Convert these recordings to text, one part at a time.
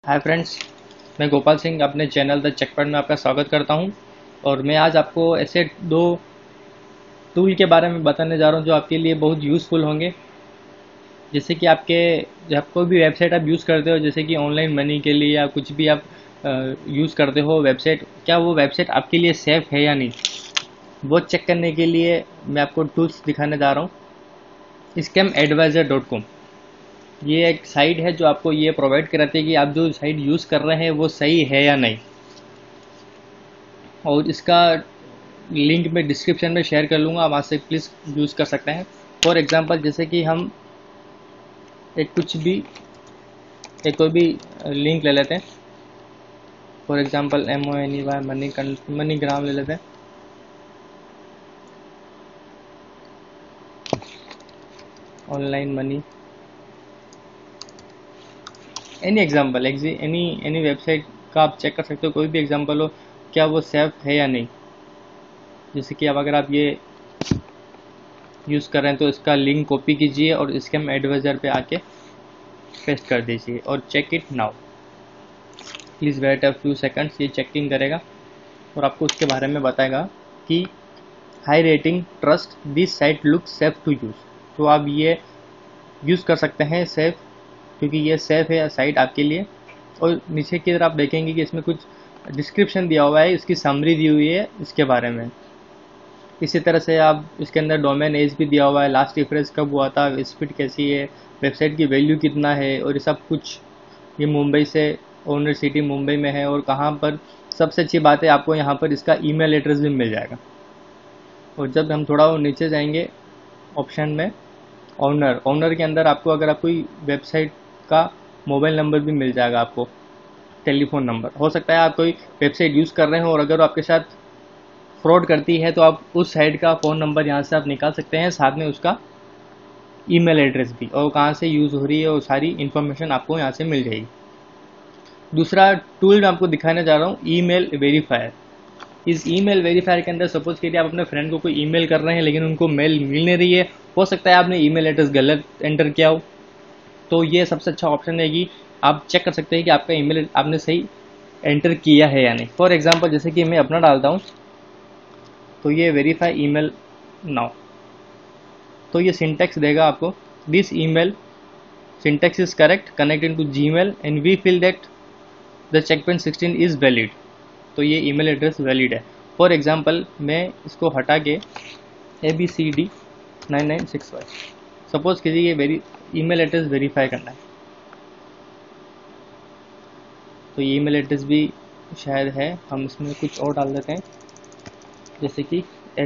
Hi friends, मैं गोपाल सिंह अपने channel the check point में आपका स्वागत करता हूं। और मैं आज आपको ऐसे दो टूल के बारे में बताने जा रहा हूं जो आपके लिए बहुत यूज़फुल होंगे। जैसे कि जब कोई भी वेबसाइट आप यूज़ करते हो, जैसे कि ऑनलाइन मनी के लिए या कुछ भी आप यूज़ करते हो वेबसाइट, क्या वो वेबसाइट आपके लिए सेफ़ है या नहीं, वो चेक करने के लिए मैं आपको टूल्स दिखाने जा रहा हूँ। scam-advisor.com ये एक साइट है जो आपको ये प्रोवाइड कराती है कि आप जो साइट यूज़ कर रहे हैं वो सही है या नहीं। और इसका लिंक मैं डिस्क्रिप्शन में शेयर कर लूँगा, आप वहाँ से प्लीज़ यूज़ कर सकते हैं। फॉर एग्जांपल, जैसे कि हम एक कोई भी लिंक ले लेते हैं। फॉर एग्जांपल MONEY मनीग्राम ले लेते हैं। Online money, any example, any website का आप चेक कर सकते हो। कोई भी एग्जांपल हो, क्या वो सेफ है या नहीं। जैसे कि अब अगर आप ये यूज़ कर रहे हैं तो इसका लिंक कॉपी कीजिए और स्कैम एडवाइज़र पे आके पेस्ट कर दीजिए और check it now. Please wait a few seconds, ये चेकिंग करेगा और आपको उसके बारे में बताएगा कि high rating, trust, this site look safe to use. तो आप ये यूज़ कर सकते हैं सेफ, क्योंकि ये सेफ है साइट आपके लिए। और नीचे की तरफ आप देखेंगे कि इसमें कुछ डिस्क्रिप्शन दिया हुआ है, इसकी समरी दी हुई है इसके बारे में। इसी तरह से आप इसके अंदर डोमेन एज भी दिया हुआ है, लास्ट रिफ्रेश कब हुआ था, स्पीड कैसी है, वेबसाइट की वैल्यू कितना है, और ये सब कुछ। ये मुंबई से, ओनर सिटी मुंबई में है, और कहाँ पर। सबसे अच्छी बात है, आपको यहाँ पर इसका ईमेल एड्रेस भी मिल जाएगा। और जब हम थोड़ा और नीचे जाएंगे ऑप्शन में, ऑनर के अंदर आपको, अगर आप कोई वेबसाइट का मोबाइल नंबर भी मिल जाएगा, आपको टेलीफोन नंबर। हो सकता है आप कोई वेबसाइट यूज़ कर रहे हो और अगर आपके साथ फ्रॉड करती है तो आप उस साइट का फ़ोन नंबर यहाँ से आप निकाल सकते हैं, साथ में उसका ईमेल एड्रेस भी, और कहाँ से यूज़ हो रही है, और सारी इन्फॉर्मेशन आपको यहाँ से मिल जाएगी। दूसरा टूल मैं आपको दिखाने जा रहा हूँ, ईमेल वेरीफायर। इस ईमेल वेरीफायर के अंदर सपोज कीजिए आप अपने फ्रेंड को कोई ईमेल कर रहे हैं लेकिन उनको मेल मिल नहीं रही है, हो सकता है आपने ईमेल एड्रेस गलत एंटर किया हो। तो ये सबसे अच्छा ऑप्शन है कि आप चेक कर सकते हैं कि आपका ईमेल आपने सही एंटर किया है या नहीं। फॉर एग्जांपल, जैसे कि मैं अपना डालता हूँ, तो ये वेरीफाई ईमेल नाउ, तो ये सिंटेक्स देगा आपको, this email syntax is correct, connected to Gmail and we feel that the checkpoint 16 is valid. तो ये ईमेल एड्रेस वैलिड है। फॉर एग्जांपल, मैं इसको हटा के ABCD9965, सपोज कीजिए ये ईमेल एड्रेस वेरीफाई करना है, तो ये ईमेल एड्रेस भी शायद है। हम इसमें कुछ और डाल देते हैं, जैसे कि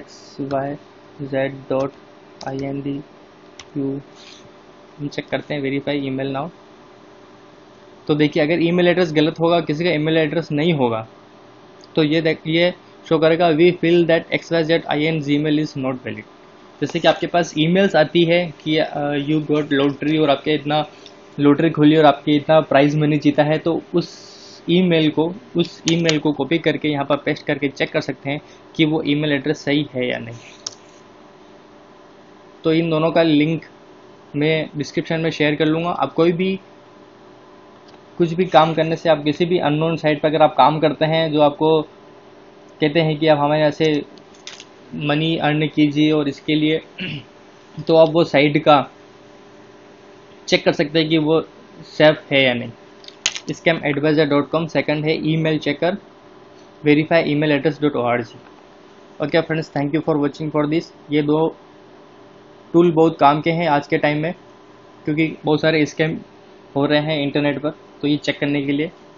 xyz.indq। हम चेक करते हैं वेरीफाई ईमेल नाउ। तो देखिए, अगर ईमेल एड्रेस गलत होगा, किसी का ईमेल एड्रेस नहीं होगा, तो ये शो करेगा we feel that xyz Gmail is not valid. जैसे कि आपके पास ईमेल्स आती है कि यू गॉट लॉटरी, और आपके इतना लॉटरी खुली और आपके इतना प्राइज मनी जीता है, तो उस ईमेल को कॉपी करके यहाँ पर पेस्ट करके चेक कर सकते हैं कि वो ईमेल एड्रेस सही है या नहीं। तो इन दोनों का लिंक मैं डिस्क्रिप्शन में शेयर कर लूँगा। आप कोई भी कुछ भी काम करने से, आप किसी भी अननोन साइट पर अगर आप काम करते हैं, जो आपको कहते हैं कि आप हमारे यहाँ से मनी अर्न कीजिए और इसके लिए, तो आप वो साइट का चेक कर सकते हैं कि वो सेफ है या नहीं। scam-advisor.com, सेकंड है ईमेल चेकर, वेरीफाई ईमेल एड्रेस.org। Okay friends, thank you for watching for this. ये दो टूल बहुत काम के हैं आज के टाइम में, क्योंकि बहुत सारे स्कैम हो रहे हैं इंटरनेट पर, तो ये चेक करने के लिए